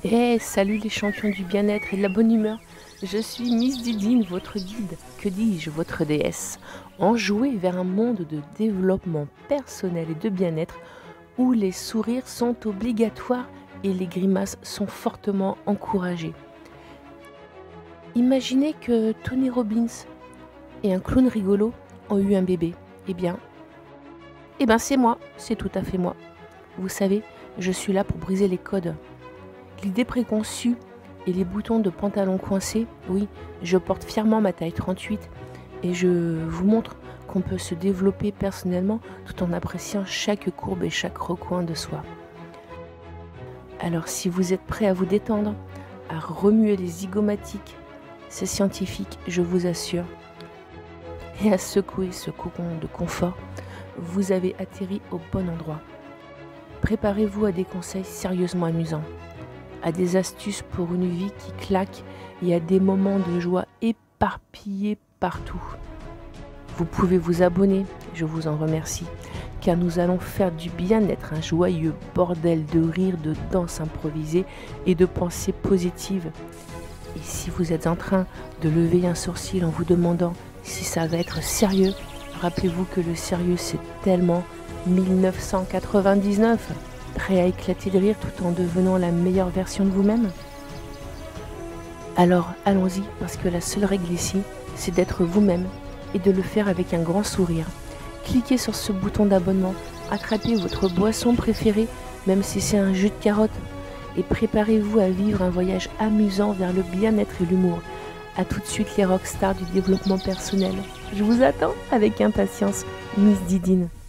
Eh, salut les champions du bien-être et de la bonne humeur. Je suis Miss Didine, votre guide, que dis-je, votre déesse, enjouée vers un monde de développement personnel et de bien-être où les sourires sont obligatoires et les grimaces sont fortement encouragées. Imaginez que Tony Robbins et un clown rigolo ont eu un bébé. Eh bien, c'est moi, c'est tout à fait moi. Vous savez, je suis là pour briser les codes. L'idée préconçue et les boutons de pantalon coincés, oui, je porte fièrement ma taille 38 et je vous montre qu'on peut se développer personnellement tout en appréciant chaque courbe et chaque recoin de soi. Alors si vous êtes prêt à vous détendre, à remuer les zygomatiques, c'est scientifique, je vous assure, et à secouer ce cocon de confort, vous avez atterri au bon endroit. Préparez-vous à des conseils sérieusement amusants, à des astuces pour une vie qui claque et à des moments de joie éparpillés partout. Vous pouvez vous abonner, je vous en remercie, car nous allons faire du bien-être un joyeux bordel de rires, de danse improvisée et de pensées positives. Et si vous êtes en train de lever un sourcil en vous demandant si ça va être sérieux, rappelez-vous que le sérieux c'est tellement 1999. Prêt à éclater de rire tout en devenant la meilleure version de vous-même? Alors allons-y, parce que la seule règle ici, c'est d'être vous-même et de le faire avec un grand sourire. Cliquez sur ce bouton d'abonnement, attrapez votre boisson préférée, même si c'est un jus de carotte, et préparez-vous à vivre un voyage amusant vers le bien-être et l'humour. A tout de suite les rockstars du développement personnel. Je vous attends avec impatience, Miss Didine.